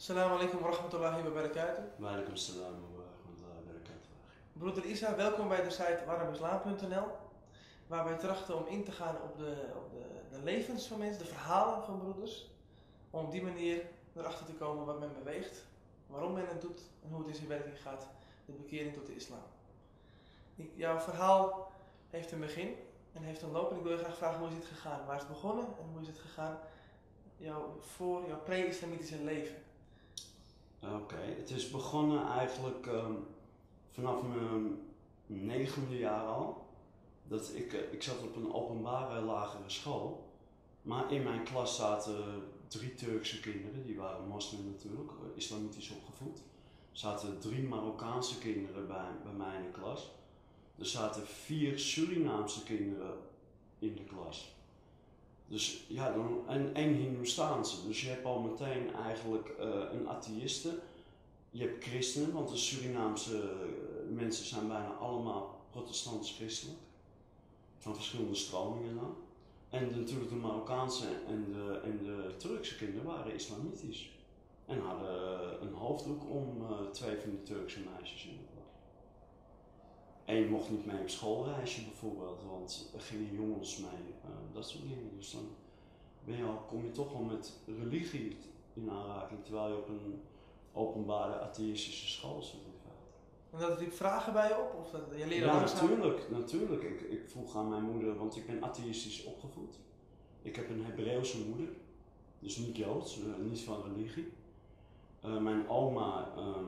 Assalamu alaikum wa rahmatullahi wa barakatuh. Walaikum salam wa rahmatullahi wa barakatuh. Broeder Isa, welkom bij de site warmislam.nl, waar wij trachten om in te gaan op de levens van mensen, de verhalen van broeders, om op die manier erachter te komen wat men beweegt, waarom men het doet en hoe het in zijn werking gaat, de bekering tot de islam. Jouw verhaal heeft een begin en heeft een loop en ik wil je graag vragen hoe is het gegaan? Waar is het begonnen en hoe is het gegaan jouw pre-islamitische leven? Oké, het is begonnen eigenlijk vanaf mijn 9e jaar al. Dat ik zat op een openbare lagere school, maar in mijn klas zaten 3 Turkse kinderen, die waren moslim natuurlijk, islamitisch opgevoed. Er zaten 3 Marokkaanse kinderen bij mij in de klas. Er zaten 4 Surinaamse kinderen in de klas. Dus ja, en 1 Hindoestaanse. Dus je hebt al meteen eigenlijk een atheïste. Je hebt christenen, want de Surinaamse mensen zijn bijna allemaal protestants-christelijk. Van verschillende stromingen dan. En natuurlijk de Marokkaanse en de Turkse kinderen waren islamitisch. En hadden een hoofddoek om 2 van de Turkse meisjes in de klas. 1 mocht niet mee op schoolreisje bijvoorbeeld, want er gingen jongens mee, dat soort dingen. Dus dan kom je toch wel met religie in aanraking, terwijl je op een openbare atheïstische school zit. En dat riep vragen bij je op? Of dat je leerde ja, langzaam? natuurlijk. Ik vroeg aan mijn moeder, want ik ben atheïstisch opgevoed. Ik heb een Hebreeuwse moeder, dus niet Joods, niet van religie. Mijn oma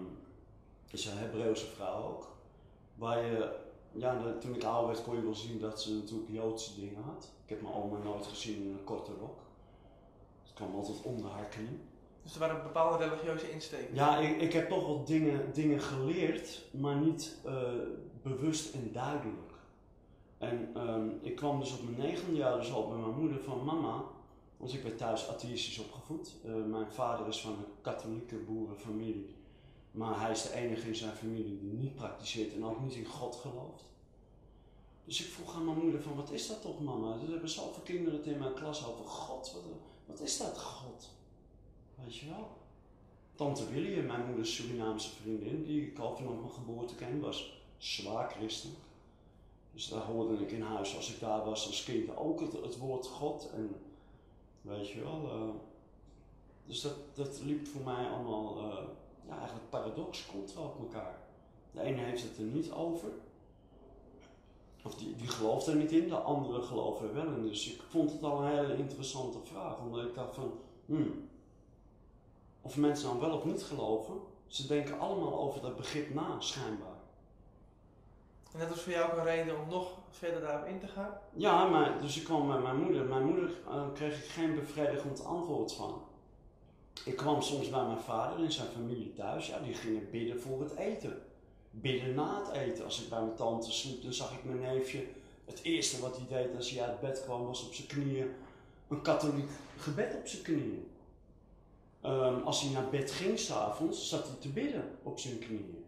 is een Hebreeuwse vrouw ook. Waar je, toen ik ouder werd kon je wel zien dat ze natuurlijk Joodse dingen had. Ik heb mijn oma nooit gezien in een korte rok. Het kwam altijd onder haar knie. Dus er waren bepaalde religieuze insteken? Ja, ik heb toch wel dingen geleerd, maar niet bewust en duidelijk. En ik kwam dus op mijn 9e jaar dus al bij mijn moeder van mama, want ik werd thuis atheïstisch opgevoed. Mijn vader is van een katholieke boerenfamilie. Maar hij is de enige in zijn familie die niet praktiseert en ook niet in God gelooft. Dus ik vroeg aan mijn moeder van, wat is dat toch mama? Er hebben zoveel kinderen het in mijn klas over God. Wat is dat God? Weet je wel? Tante Willy, mijn moeders Surinaamse vriendin, die ik al vanaf mijn geboorte ken, was zwaar christelijk. Dus daar hoorde ik in huis, als ik daar was als kind, ook het woord God. En weet je wel, dus dat liep voor mij allemaal eigenlijk paradox contra op elkaar. De ene heeft het er niet over, of die gelooft er niet in, de andere gelooft er wel in. Dus ik vond het al een hele interessante vraag, omdat ik dacht van, of mensen dan wel of niet geloven, ze denken allemaal over dat begrip na, schijnbaar. En dat was voor jou ook een reden om nog verder daarop in te gaan? Ja, dus ik kwam bij mijn moeder. Mijn moeder kreeg ik geen bevredigend antwoord van. Ik kwam soms bij mijn vader in zijn familie thuis. Ja, die gingen bidden voor het eten. Bidden na het eten. Als ik bij mijn tante sliep, dan zag ik mijn neefje. Het eerste wat hij deed als hij uit bed kwam, was op zijn knieën een katholiek gebed op zijn knieën. Als hij naar bed ging s'avonds, zat hij te bidden op zijn knieën.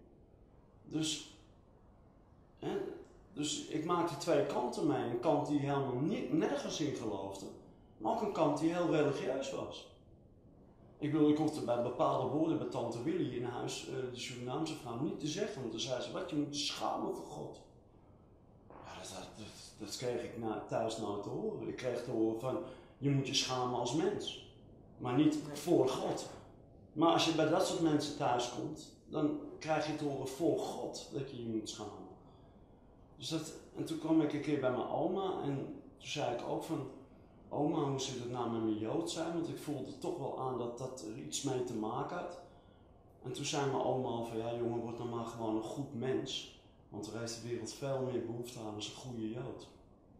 Dus ik maakte 2 kanten mee. Een kant die helemaal nergens in geloofde, maar ook een kant die heel religieus was. Ik hoefde bij bepaalde woorden bij tante Willy in huis, de Surinaamse vrouw, niet te zeggen. Want dan zei ze, wat, je moet je schamen voor God. Ja, dat kreeg ik thuis nooit te horen. Ik kreeg te horen van, je moet je schamen als mens. Maar niet voor God. Maar als je bij dat soort mensen thuis komt, dan krijg je te horen voor God dat je je moet schamen. Dus en toen kwam ik een keer bij mijn oma en toen zei ik ook van, oma, hoe zit het nou met mijn Jood zijn? Want ik voelde toch wel aan dat er iets mee te maken had. En toen zei mijn oma al van, ja jongen, word dan maar gewoon een goed mens. Want er heeft de wereld veel meer behoefte aan als een goede Jood.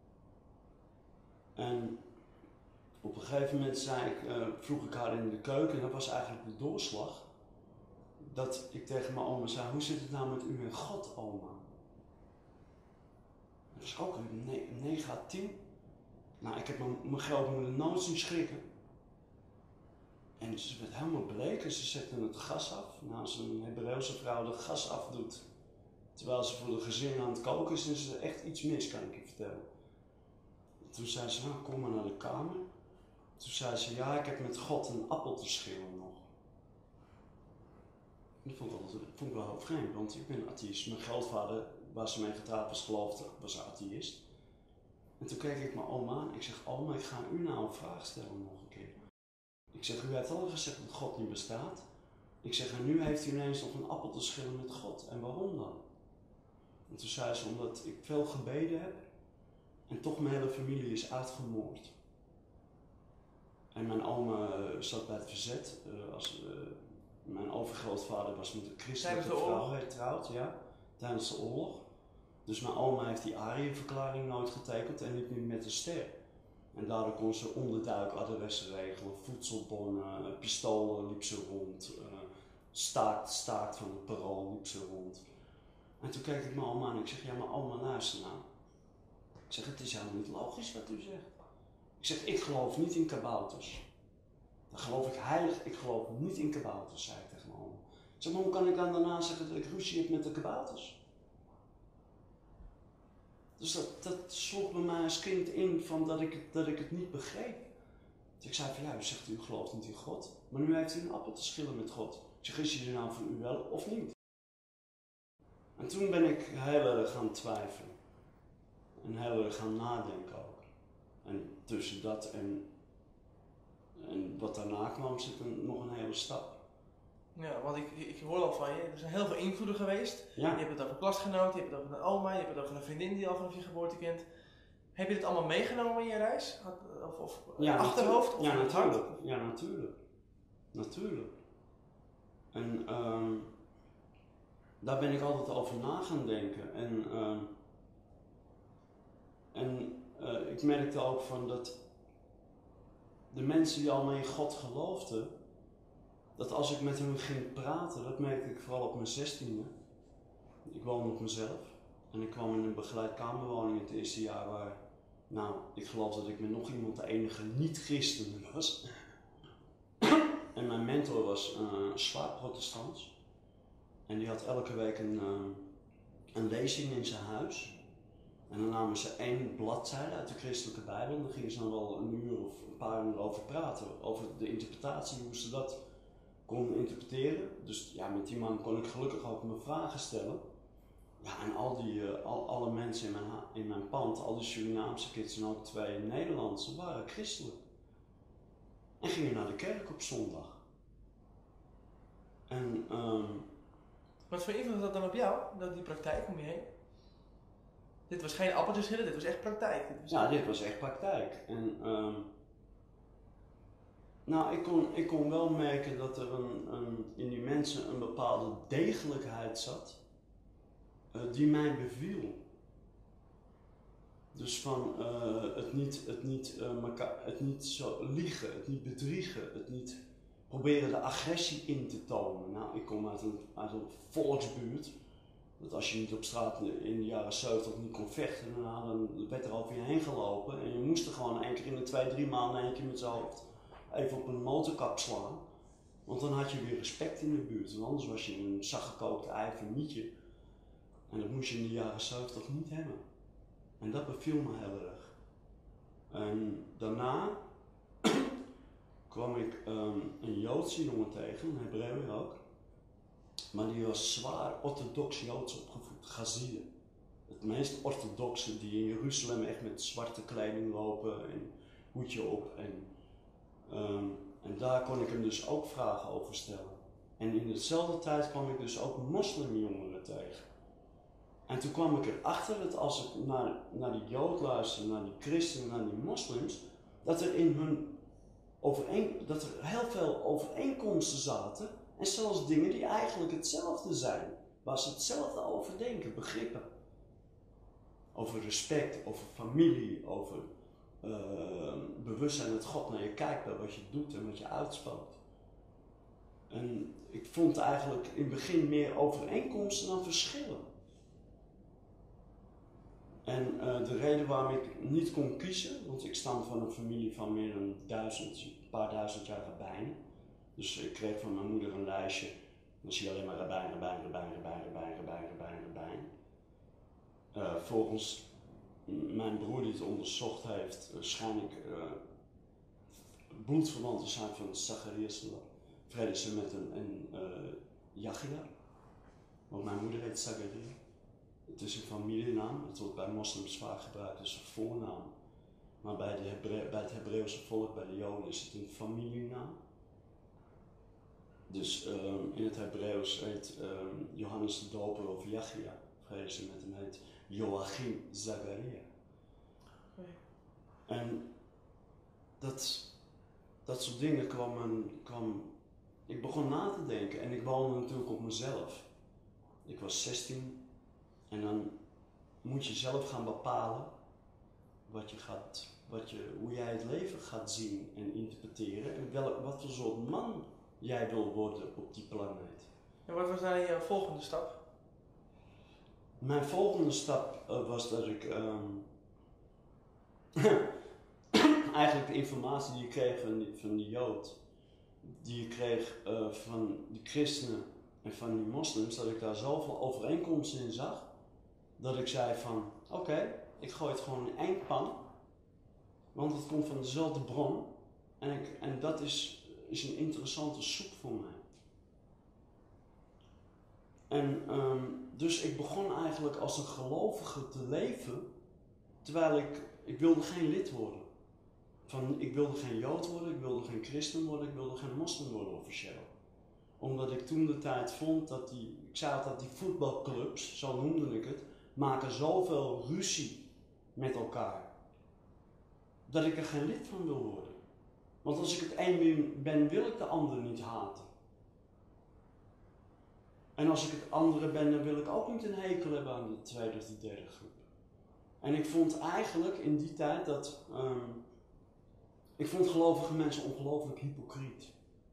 En op een gegeven moment vroeg ik haar in de keuken, en dat was eigenlijk de doorslag, dat ik tegen mijn oma zei, hoe zit het nou met u en God, oma? Dat was ook een 9 à 10. Nou, ik heb mijn grootmoeder nooit zien schrikken. En ze werd helemaal bleek en ze zette het gas af. Nou, als een Hebreeuwse vrouw dat gas afdoet, terwijl ze voor de gezin aan het koken is, is er echt iets mis, kan ik je vertellen. Toen zei ze, nou, kom maar naar de kamer. Toen zei ze, ja, ik heb met God een appel te schillen nog. Dat vond ik wel heel vreemd, want ik ben atheïst. Mijn grootvader, waar ze mee getrouwd was, was atheïst. En toen keek ik mijn oma aan. Ik zeg, oma, ik ga u nou een vraag stellen nog een keer. Ik zeg, u heeft al gezegd dat God niet bestaat. Ik zeg, en nu heeft u ineens nog een appel te schillen met God. En waarom dan? En toen zei ze, omdat ik veel gebeden heb en toch mijn hele familie is uitgemoord. En mijn oma zat bij het verzet. Mijn overgrootvader was met een christelijke vrouw getrouwd, ja, tijdens de oorlog. Dus mijn oma heeft die Ariënverklaring nooit getekend en liep niet met een ster. En daardoor kon ze onderduikadressen regelen, voedselbonnen, pistolen liep ze rond, staakt van het parool liep ze rond. En toen keek ik mijn oma aan en ik zeg, ja maar oma, luister nou. Ik zeg, het is helemaal niet logisch wat u zegt. Ik zeg, ik geloof niet in kabouters. Dan geloof ik heilig, ik geloof niet in kabouters, zei ik tegen mijn oma. Ik zeg, maar hoe kan ik dan daarna zeggen dat ik ruzie heb met de kabouters? Dus dat sloeg bij mij als kind in van dat ik het niet begreep. Dus ik zei van ja, u zegt u gelooft niet in God, maar nu heeft u een appel te schillen met God. Ik zeg, is hij er nou voor u wel of niet? En toen ben ik heel erg gaan twijfelen. En heel erg gaan nadenken ook. En tussen dat en wat daarna kwam zit nog een hele stap. Ja, want ik hoor al van je, er zijn heel veel invloeden geweest. Ja. Je hebt het over klasgenoten, je hebt het over een oma, je hebt het over een vriendin die al vanaf je geboorte kent. Heb je dit allemaal meegenomen in je reis? Of ja, achterhoofd? Of ja, in het hart? natuurlijk. Ja, natuurlijk. En daar ben ik altijd over na gaan denken. En ik merkte ook van dat de mensen die al in God geloofden, dat als ik met hen ging praten, dat merkte ik vooral op mijn 16e. Ik woonde op mezelf en ik kwam in een begeleid kamerwoning het eerste jaar waar, nou, ik geloof dat ik met nog iemand de enige niet-christen was. En mijn mentor was zwaar protestants. En die had elke week een lezing in zijn huis. En dan namen ze 1 bladzijde uit de christelijke Bijbel en dan gingen ze dan wel een uur of een paar uur over praten. Over de interpretatie, hoe ze dat konden interpreteren. Dus ja, met die man kon ik gelukkig ook mijn vragen stellen. Ja, en alle mensen in mijn pand, al die Surinaamse kids en ook 2 Nederlandse, waren christelijk. En gingen naar de kerk op zondag. En wat voor invloed had dat dan op jou, die praktijk om je heen? Dit was geen appeltjeschillen, dit was echt praktijk. Dit was echt praktijk. En nou, ik kon wel merken dat er in die mensen een bepaalde degelijkheid zat die mij beviel. Dus van het niet zo liegen, het niet bedriegen, het niet proberen de agressie in te tonen. Nou, ik kom uit een volksbuurt. Dat als je niet op straat in de jaren 70 niet kon vechten, dan werd er over je heen gelopen. En je moest er gewoon 1 keer in de 2-3 maanden 1 keer met z'n hoofd even op een motorkap slaan. Want dan had je weer respect in de buurt. En anders was je een zachtgekookte ei van Mietje. En dat moest je in de jaren 70 niet hebben. En dat beviel me heel erg. En daarna kwam ik een Joodse jongen tegen, een Hebreeër ook. Maar die was zwaar orthodox Joods opgevoed, Chazide. Het meest orthodoxe die in Jeruzalem echt met zwarte kleding lopen en hoedje op. En daar kon ik hem dus ook vragen over stellen. En in dezelfde tijd kwam ik dus ook moslimjongeren tegen. En toen kwam ik erachter dat als ik naar die Jood luisterde, naar die christenen, naar die moslims, dat er dat er heel veel overeenkomsten zaten. En zelfs dingen die eigenlijk hetzelfde zijn. Waar ze hetzelfde over denken, begrippen. Over respect, over familie, over bewustzijn dat God naar je kijkt bij wat je doet en wat je uitspoort. En ik vond eigenlijk in het begin meer overeenkomsten dan verschillen. En de reden waarom ik niet kon kiezen, want ik stam van een familie van meer dan een paar duizend jaar rabbijnen. Dus ik kreeg van mijn moeder een lijstje. Dan zie je alleen maar rabbijn. Volgens mijn broer die het onderzocht heeft, waarschijnlijk bloedverwanten zijn van Zacharias Frederissen met Yahya. Want mijn moeder heet Zakaria. Het is een familienaam. Het wordt bij moslims vaak gebruikt als een voornaam. Maar bij het Hebreeuwse volk, bij de Joden, is het een familienaam. Dus in het Hebreeuws heet Johannes de Doper of Yahya, vrede ze met hem, heet Joachim Zakaria. Okay. En dat soort dingen ik begon na te denken en ik woonde natuurlijk op mezelf. Ik was 16 en dan moet je zelf gaan bepalen hoe jij het leven gaat zien en interpreteren en wat voor soort man jij wil worden op die planeet. En wat was dan je volgende stap? Mijn volgende stap was dat ik eigenlijk de informatie die je kreeg van die Jood, die je kreeg van die christenen en van die moslims, dat ik daar zoveel overeenkomsten in zag, dat ik zei van, oké, ik gooi het gewoon in één pan, want het komt van dezelfde bron en dat is een interessante soep voor mij. En dus ik begon eigenlijk als een gelovige te leven, terwijl ik wilde geen lid worden. Ik wilde geen Jood worden, ik wilde geen christen worden, ik wilde geen moslim worden officieel. Omdat ik toen de tijd vond dat ik zei altijd die voetbalclubs, zo noemde ik het, maken zoveel ruzie met elkaar. Dat ik er geen lid van wil worden. Want als ik het een ben, wil ik de ander niet haten. En als ik het andere ben, dan wil ik ook niet een hekel hebben aan de tweede of de derde groep. En ik vond eigenlijk in die tijd dat... ik vond gelovige mensen ongelooflijk hypocriet.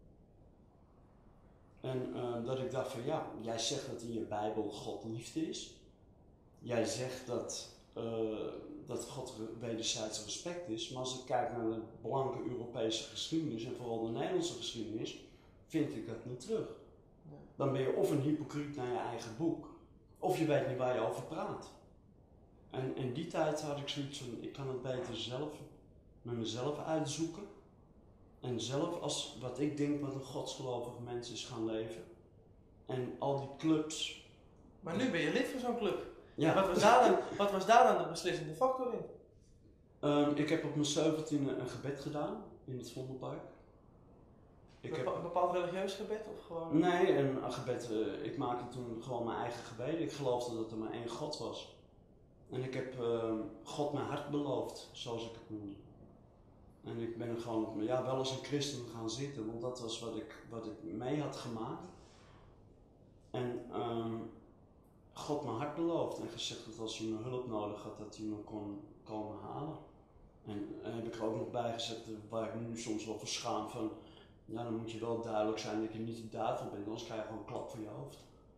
En dat ik dacht van ja, jij zegt dat in je Bijbel God liefde is. Jij zegt dat God wederzijds respect is. Maar als ik kijk naar de blanke Europese geschiedenis en vooral de Nederlandse geschiedenis, vind ik dat niet terug. Dan ben je of een hypocriet naar je eigen boek, of je weet niet waar je over praat. En in die tijd had ik zoiets van, ik kan het beter zelf met mezelf uitzoeken. En zelf als wat ik denk wat een godsgelovig mens is gaan leven. En al die clubs. Maar nu ben je lid van zo'n club. Ja. Wat was daar dan de beslissende factor in? Ik heb op mijn 17e een gebed gedaan in het Vondelpark. Een bepaald religieus gebed of gewoon? Nee, een gebed. Ik maakte toen gewoon mijn eigen gebeden. Ik geloofde dat er maar één God was. En ik heb God mijn hart beloofd, zoals ik het noemde. En ik ben gewoon wel als een christen gaan zitten, want dat was wat ik mee had gemaakt. En God mijn hart beloofd en gezegd dat als hij mijn hulp nodig had, dat hij me kon komen halen. En heb ik er ook nog bij gezet, waar ik nu soms wel voor schaam van, ja, dan moet je wel duidelijk zijn dat je niet de duivel bent, anders krijg je gewoon een klap voor je hoofd.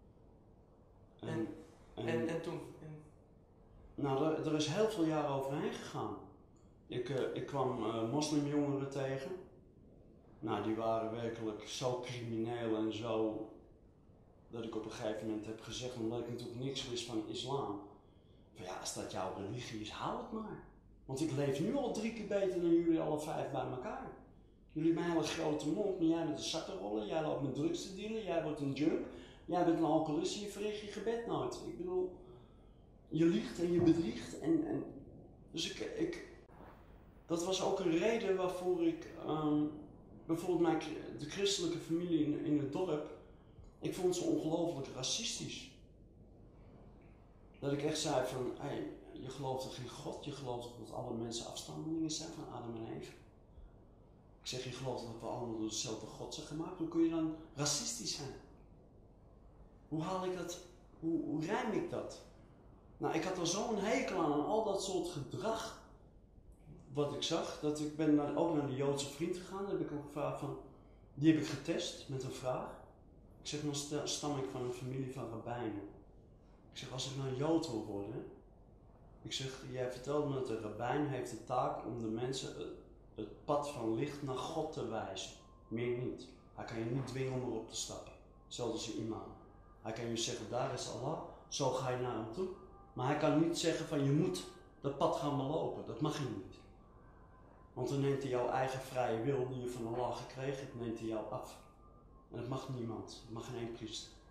En toen? Nou, er is heel veel jaren overheen gegaan. Ik kwam moslimjongeren tegen. Nou, die waren werkelijk zo crimineel en zo, dat ik op een gegeven moment heb gezegd, omdat ik natuurlijk niks wist van islam. Van ja, als dat jouw religie is, hou het maar. Want ik leef nu al 3 keer beter dan jullie alle 5 bij elkaar. Jullie hebben een hele grote mond, maar jij bent een zakkenroller, jij loopt met drugs te dealen, jij wordt een junk, jij bent een alcoholist en je verricht je gebed nooit. Ik bedoel, je liegt en je bedriegt dus dat was ook een reden waarvoor ik, bijvoorbeeld de christelijke familie in het dorp, ik vond ze ongelooflijk racistisch. Dat ik echt zei van, hey, je gelooft toch in God, je gelooft toch dat alle mensen afstammelingen zijn van Adam en Eve. Ik zeg, je gelooft dat we allemaal door dezelfde God zijn gemaakt, hoe kun je dan racistisch zijn? Hoe haal ik dat, hoe rijm ik dat? Nou, ik had er zo'n hekel aan al dat soort gedrag wat ik zag, dat ik ben ook naar de Joodse vriend gegaan. Daar heb ik ook gevraagd van, die heb ik getest met een vraag. Ik zeg, dan stam ik van een familie van rabbijnen. Ik zeg, als ik nou Jood wil worden, ik zeg, jij vertelde me dat de rabbijn heeft de taak om de mensen het pad van licht naar God te wijzen. Meer niet. Hij kan je niet dwingen om erop te stappen. Hetzelfde als je imam. Hij kan je zeggen, daar is Allah, zo ga je naar hem toe. Maar hij kan niet zeggen van, je moet dat pad gaan belopen. Dat mag je niet. Want dan neemt hij jouw eigen vrije wil die je van Allah gekregen hebt, neemt hij jou af. En dat mag niemand. Dat mag geen één priester.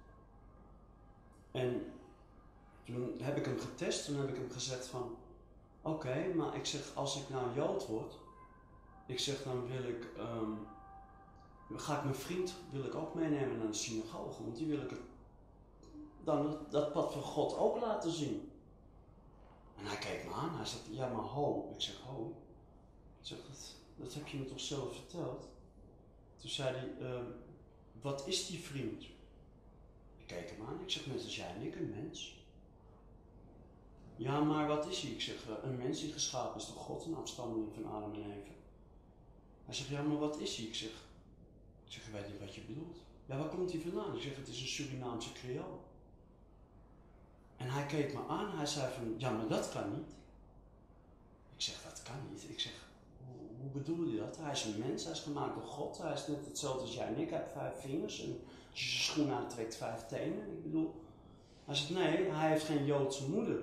En toen heb ik hem getest, toen heb ik hem gezegd van, oké, maar ik zeg, als ik nou Jood word, ik zeg, dan ga ik mijn vriend ook meenemen naar de synagoge, want die wil ik dan dat pad van God ook laten zien. En hij keek me aan, hij zegt, ja maar ho. Ik zeg, ho? Ik zeg, dat heb je me toch zelf verteld? Toen zei hij, wat is die vriend? Ik keek hem aan, ik zeg, net als jij en ik, een mens. Ja, maar wat is hij? Ik zeg, een mens die geschapen is door God, een afstammeling van Adam en Eva. Hij zegt, ja, maar wat is hij? Ik zeg, ik weet niet wat je bedoelt. Ja, waar komt hij vandaan? Ik zeg, het is een Surinaamse Creool. En hij keek me aan, hij zei van, ja, maar dat kan niet. Ik zeg, dat kan niet. Ik zeg, hoe bedoel je dat? Hij is een mens, hij is gemaakt door God, hij is net hetzelfde als jij en ik. Hij heeft 5 vingers en als je zijn schoen aantrekt 5 tenen. Ik bedoel, hij zegt, nee, hij heeft geen Joodse moeder.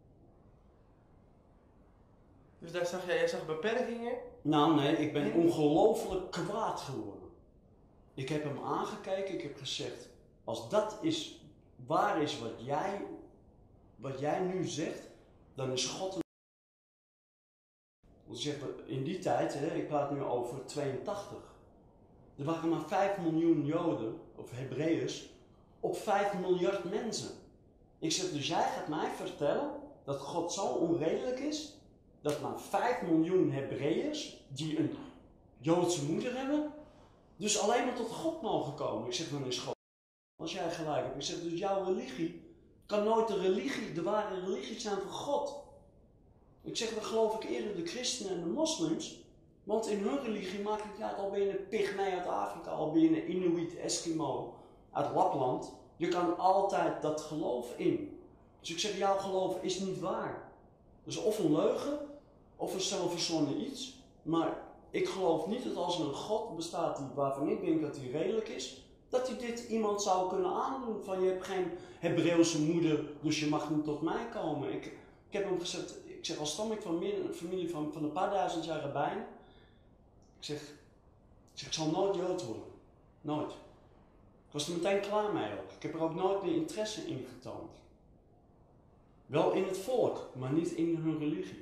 Dus daar zag jij zag beperkingen? Nou nee, ik ben ongelooflijk kwaad geworden. Ik heb hem aangekeken, ik heb gezegd, als dat is waar is wat jij nu zegt, dan is God een... Want in die tijd, ik praat nu over 82, er waren maar 5 miljoen Joden, of Hebreeërs, op 5 miljard mensen. Ik zeg, dus jij gaat mij vertellen dat God zo onredelijk is, dat maar 5 miljoen Hebreeërs, die een Joodse moeder hebben, dus alleen maar tot God mogen komen. Ik zeg, dan is God, als jij gelijk hebt. Ik zeg, dus jouw religie kan nooit de ware religie zijn van God. Ik zeg, dan geloof ik eerder de christenen en de moslims, want in hun religie maakt het niet uit, al ben je een pygmee uit Afrika, al ben je een Inuit, Eskimo uit Lapland, je kan altijd dat geloof in. Dus ik zeg, jouw geloof is niet waar. Dus of een leugen, of een zelfverzonnen iets, maar ik geloof niet dat als er een God bestaat waarvan ik denk dat hij redelijk is, dat hij dit iemand zou kunnen aandoen. Van, je hebt geen Hebreeuwse moeder, dus je mag niet tot mij komen. Ik heb hem gezegd, ik zeg, al stam ik van een familie van een paar duizend jaar rabbijn. Ik zeg, ik zal nooit Jood worden. Nooit. Ik was er meteen klaar mee ook. Ik heb er ook nooit meer interesse in getoond. Wel in het volk, maar niet in hun religie.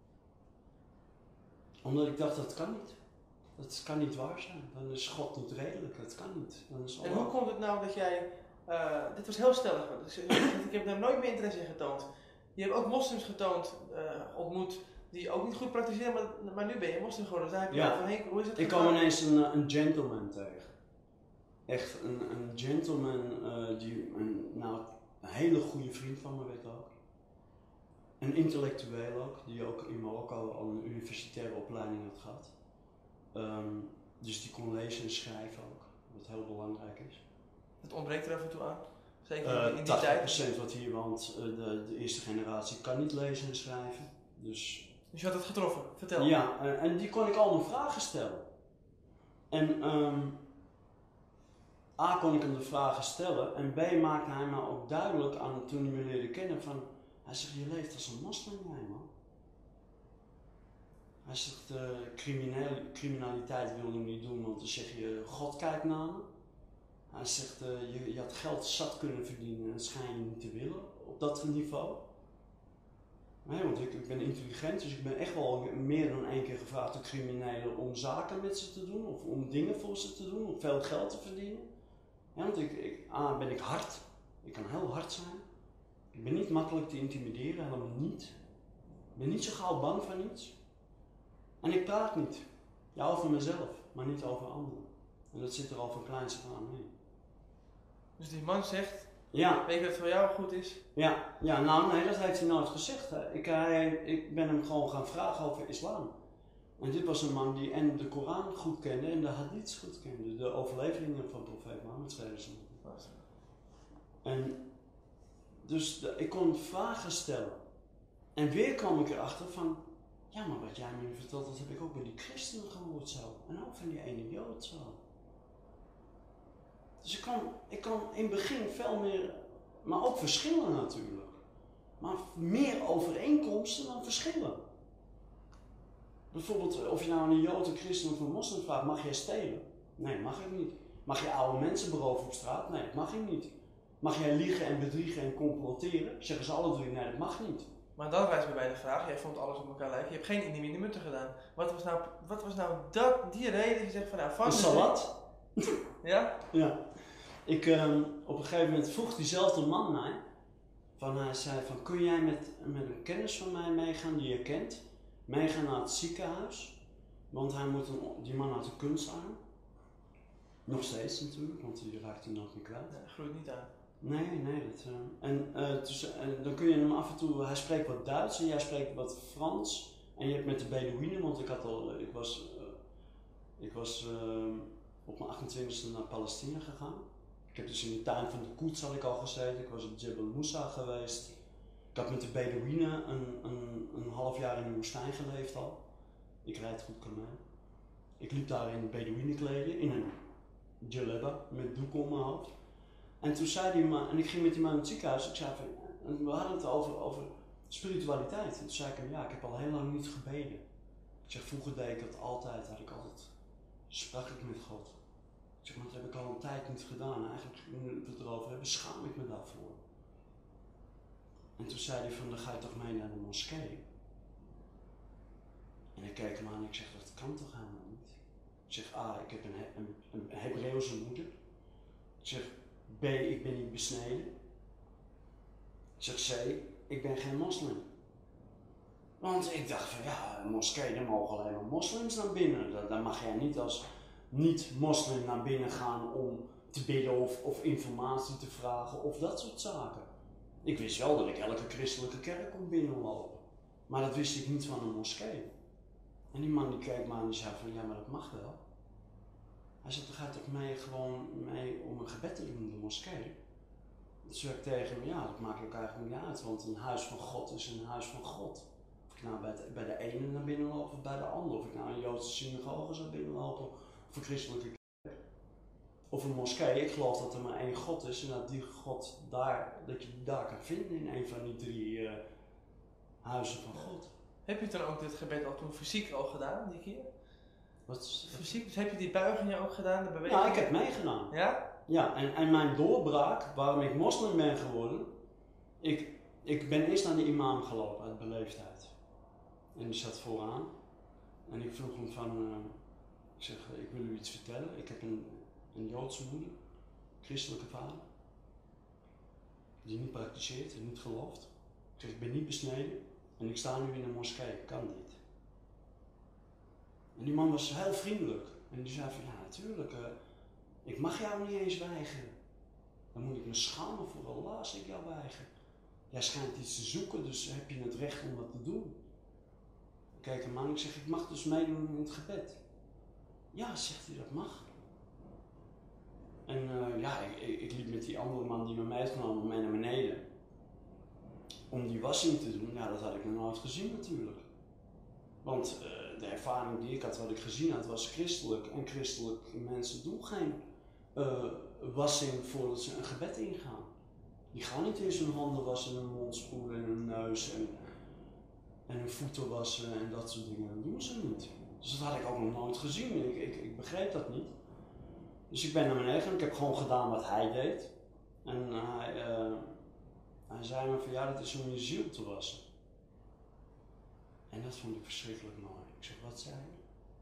Omdat ik dacht, dat kan niet. Dat kan niet waar zijn. Dan is God niet redelijk. Dat kan niet. Dan is en hoe komt het nou dat jij... dit was heel stellig. Dus, ik heb daar nooit meer interesse in getoond. Je hebt ook moslims ontmoet die ook niet goed praktiseren, maar nu ben je moslim geworden. Dus daar heb je overheen. Hoe is het? Ik kwam ineens een gentleman tegen. Echt een gentleman die een hele goede vriend van me werd ook. Een intellectueel ook, die ook in Marokko al een universitaire opleiding had gehad. Dus die kon lezen en schrijven ook, wat heel belangrijk is. Het ontbreekt er af en toe aan? Zeker in die tijd? 80% wat hier woont, de eerste generatie kan niet lezen en schrijven. Dus je had het getroffen, vertel. Ja, en die kon ik al mijn vragen stellen. En A, kon ik hem de vragen stellen en B, maakte hij me ook duidelijk toen hij me leerde kennen van, hij zegt, je leeft als een moslim, man. Hij zegt, criminaliteit wil je niet doen, want dan zeg je, God kijkt naar me. Hij zegt, je had geld zat kunnen verdienen en dat schijn je niet te willen op dat niveau. Nee, want ik ben intelligent, dus ik ben echt wel meer dan 1 keer gevraagd door criminelen om zaken met ze te doen, of om dingen voor ze te doen, om veel geld te verdienen. Ja, want A, ben ik hard, ik kan heel hard zijn. Ik ben niet makkelijk te intimideren, helemaal niet. Ik ben niet zo gauw bang van iets. En ik praat niet. Ja, over mezelf, maar niet over anderen. En dat zit er al van kleins af aan mee. Dus die man zegt, ja. Weet je dat het voor jou goed is? Ja, nou nee, dat heeft hij nooit gezegd. Hè. Ik ben hem gewoon gaan vragen over islam. En dit was een man die en de Koran goed kende en de hadiths goed kende. De overleveringen van profeet Mohammed schreven ze. En dus ik kon vragen stellen. En weer kwam ik erachter van, ja, maar wat jij me nu vertelt, dat heb ik ook bij die christenen gehoord zo. En ook van die ene Jood zo. Dus ik kan in het begin veel meer, maar ook verschillen natuurlijk. Maar meer overeenkomsten dan verschillen. Bijvoorbeeld, of je nou een Jood, een christen of een moslim vraagt, mag jij stelen? Nee, mag ik niet. Mag je oude mensen beroven op straat? Nee, mag ik niet. Mag jij liegen en bedriegen en comploteren? Zeggen ze alle drie, nee, dat mag niet. Maar dan wijst me bij de vraag, jij vond alles op elkaar lijken. Je hebt geen inimie de mutten gedaan. Wat was nou die reden dat je zegt van nou, van Een salat? Ja? Ja. Op een gegeven moment vroeg diezelfde man mij. Hij zei van, kun jij met een kennis van mij meegaan die je kent? Meegaan naar het ziekenhuis? Want die man had een kunstarm. Nog steeds natuurlijk, want die raakt hij nog niet kwijt. Nee, groeit niet aan. Nee. Dan kun je hem af en toe, hij spreekt wat Duits en jij spreekt wat Frans. En je hebt met de Bedouinen, want ik was op mijn 28e naar Palestina gegaan. Ik heb dus in de tuin van de Quds had ik al gezeten, ik was op Jebel Moussa geweest. Ik had met de Bedouinen een half jaar in de woestijn geleefd al. Ik rijd goed kameel. Ik liep daar in Bedouinenkleding, in een djellaba met doek om mijn hoofd. En toen zei die man, en ik ging met die man in het ziekenhuis, en we hadden het over spiritualiteit. En toen zei ik hem, ja, ik heb al heel lang niet gebeden. Ik zeg, vroeger deed ik dat altijd, sprak ik met God. Ik zeg, maar dat heb ik al een tijd niet gedaan. En eigenlijk, nu we het erover hebben, schaam ik me daarvoor. En toen zei hij van, dan ga je toch mee naar de moskee? En ik keek hem aan en ik zeg, dat kan toch helemaal niet? Ik zeg, ik heb een Hebreeuwse moeder. Ik zeg, B, ik ben niet besneden. Ik zeg, C, ik ben geen moslim. Want ik dacht van, ja, een moskee, daar mogen alleen maar moslims naar binnen. Daar mag jij niet als niet-moslim naar binnen gaan om te bidden of informatie te vragen of dat soort zaken. Ik wist wel dat ik elke christelijke kerk kon binnenlopen. Maar dat wist ik niet van een moskee. En die man die keek me aan en die zei van, ja, maar dat mag wel. Hij zei, dan ga je toch gewoon mee om een gebed te doen in de moskee? Toen zei ik tegen hem, ja, dat maakt ook eigenlijk niet uit, want een huis van God is een huis van God. Of ik nou bij de ene naar binnen loop of bij de ander. Of ik nou een Joodse synagoge zou binnenlopen of een christelijke kerk. Of een moskee. Ik geloof dat er maar één God is en dat die God dat je die daar kan vinden in een van die 3 huizen van God. Heb je dan ook dit gebed al toen fysiek al gedaan, die keer? Fysiek? Dus heb je die buigingen ook gedaan, de beweging? Ja, ik heb meegedaan. Ja? Ja, en mijn doorbraak, waarom ik moslim ben geworden, ik ben eerst naar de imam gelopen uit beleefdheid. En die zat vooraan. En ik vroeg hem van, ik zeg, ik wil u iets vertellen. Ik heb een Joodse moeder, christelijke vader, die niet praktiseert en niet gelooft. Ik zeg, ik ben niet besneden en ik sta nu in een moskee, ik kan niet. En die man was heel vriendelijk. En die zei van, ja natuurlijk, ik mag jou niet eens weigeren. Dan moet ik me schamen voor Allah als ik jou weiger. Jij schijnt iets te zoeken, dus heb je het recht om dat te doen. Ik kijk hem aan, ik zeg, ik mag dus meedoen in het gebed. Ja, zegt hij, dat mag. En ik liep met die andere man die me mee had genomen mee naar beneden. Om die wassing te doen, ja, dat had ik nog nooit gezien natuurlijk. Want de ervaring die ik had, wat ik gezien had, was christelijk. En christelijke mensen doen geen wassing voordat ze een gebed ingaan. Die gaan niet eens hun handen wassen, hun mond spoelen en hun neus en hun voeten wassen en dat soort dingen. Dat doen ze niet. Dus dat had ik ook nog nooit gezien. Ik begreep dat niet. Dus ik ben naar beneden gegaan. Ik heb gewoon gedaan wat hij deed. En hij zei me van, ja, dat is om je ziel te wassen. En dat vond ik verschrikkelijk mooi. Ik zeg, wat zei je?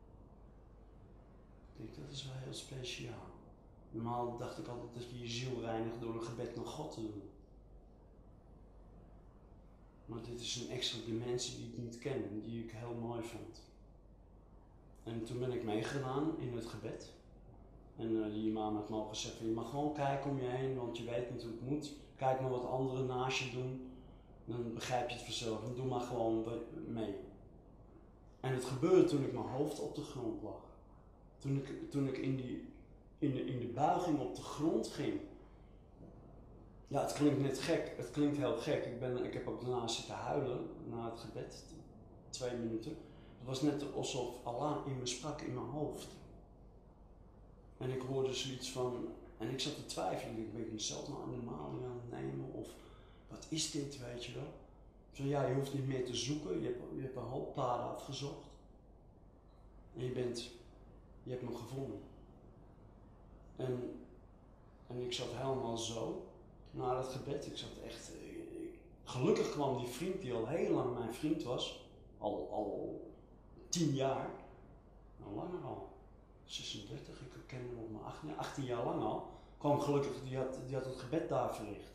Ik denk, dat is wel heel speciaal. Normaal dacht ik altijd dat je je ziel reinigt door een gebed naar God te doen. Maar dit is een extra dimensie die ik niet ken en die ik heel mooi vond. En toen ben ik meegedaan in het gebed. En die imam had mogen zeggen, je mag gewoon kijken om je heen, want je weet niet hoe het moet. Kijk maar wat anderen naast je doen, dan begrijp je het vanzelf. En doe maar gewoon mee. En het gebeurde toen ik mijn hoofd op de grond lag. Toen ik in de buiging op de grond ging. Ja, het klinkt net gek. Het klinkt heel gek. Ik heb ook daarna zitten huilen, na het gebed. 2 minuten. Het was net alsof Allah in me sprak in mijn hoofd. En ik hoorde zoiets van, en ik zat te twijfelen, ben ik mezelf nou aan de maling aan het nemen of wat is dit, weet je wel? Zo ja, je hoeft niet meer te zoeken, je hebt een hoop paden afgezocht. En je hebt me gevonden. En ik zat helemaal zo, na dat gebed, ik zat echt... gelukkig kwam die vriend die al heel lang mijn vriend was, al 10 jaar, nou langer al, 36, ik ken hem op mijn 18 jaar lang al, kwam gelukkig, die had het gebed daar verricht.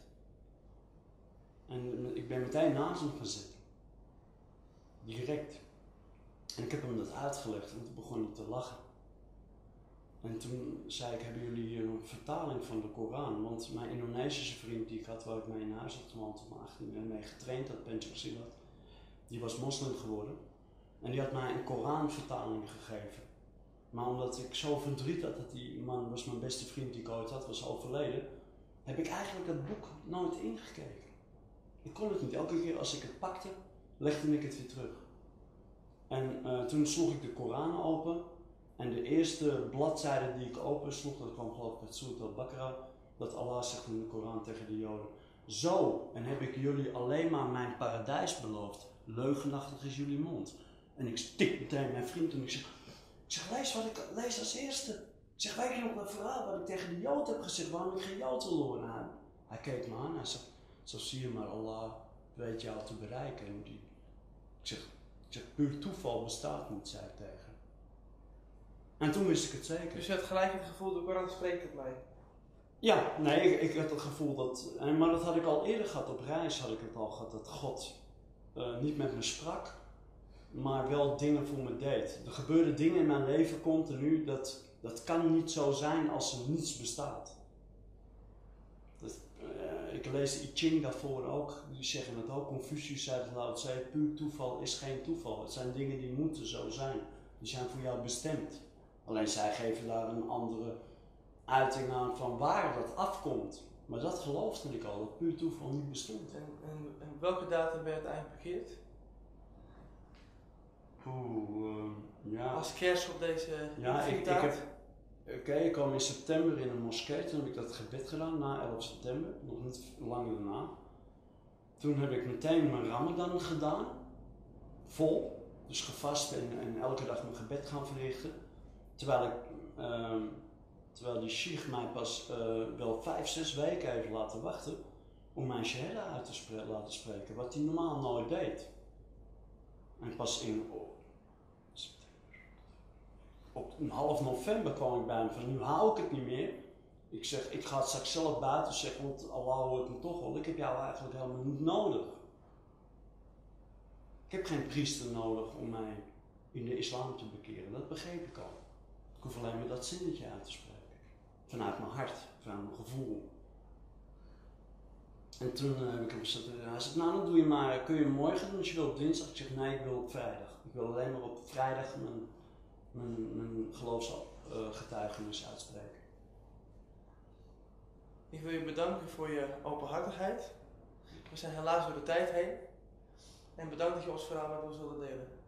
En ik ben meteen naast hem gaan zitten. Direct. En ik heb hem dat uitgelegd en toen begon hij te lachen. En toen zei ik, hebben jullie hier een vertaling van de Koran? Want mijn Indonesische vriend die ik had, waar ik mee in huis had gewoond op mijn 18 en mee getraind had, Pencak Silat, die was moslim geworden. En die had mij een Koranvertaling gegeven. Maar omdat ik zo verdriet had dat die man, was mijn beste vriend die ik ooit had, was overleden, heb ik eigenlijk het boek nooit ingekeken. Ik kon het niet. Elke keer als ik het pakte, legde ik het weer terug. En toen sloeg ik de Koran open. En de eerste bladzijde die ik open sloeg, dat kwam geloof ik uit Soerat al-Baqarah, dat Allah zegt in de Koran tegen de Joden: zo, en heb ik jullie alleen maar mijn paradijs beloofd. Leugenachtig is jullie mond. En ik stik meteen mijn vriend en ik zeg, lees wat ik lees als eerste. Ik zeg, weet je nog dat verhaal wat ik tegen de Jood heb gezegd, waarom ik geen Jood wil horen? Hij keek me aan, hij zei, zo zie je maar, Allah weet jou te bereiken. En ik zeg, puur toeval bestaat niet, zei ik tegen. En toen wist ik het zeker. Dus je had gelijk het gevoel, de Koran spreekt het mij. Ja, nee, ik had het gevoel dat, maar dat had ik al eerder gehad, op reis had ik het al gehad, dat God niet met me sprak, maar wel dingen voor me deed. Er gebeurden dingen in mijn leven continu, dat kan niet zo zijn als er niets bestaat. Ik lees I Ching daarvoor ook, die zeggen het ook, Confucius zei het Lao Tse, puur toeval is geen toeval. Het zijn dingen die moeten zo zijn, die zijn voor jou bestemd. Alleen zij geven daar een andere uiting aan van waar dat afkomt. Maar dat geloofde ik al, dat puur toeval niet bestond. En welke datum ben je uiteindelijk bekeerd? Ja. Als kerst op deze ik kwam in september in een moskee, toen heb ik dat gebed gedaan, na 11 september, nog niet lang daarna. Toen heb ik meteen mijn Ramadan gedaan, vol, dus gevast en elke dag mijn gebed gaan verrichten. Terwijl die sheikh mij pas wel 5-6 weken heeft laten wachten om mijn shahada uit te laten spreken, wat hij normaal nooit deed. En pas op een half november kwam ik bij hem van, nu hou ik het niet meer. Ik zeg, ik ga het straks zelf buiten zeggen, want Allah hoort me toch wel. Ik heb jou eigenlijk helemaal niet nodig. Ik heb geen priester nodig om mij in de islam te bekeren, dat begreep ik al. Ik hoef alleen maar dat zinnetje uit te spreken. Vanuit mijn hart, vanuit mijn gevoel. En toen heb ik hem gezegd, hij zei, nou dan doe je maar, kun je morgen doen als je wil op dinsdag? Ik zeg, nee, ik wil op vrijdag. Ik wil alleen maar op vrijdag mijn geloofsgetuigenis uitspreken. Ik wil je bedanken voor je openhartigheid. We zijn helaas door de tijd heen. En bedankt dat je ons verhaal met ons wilde delen.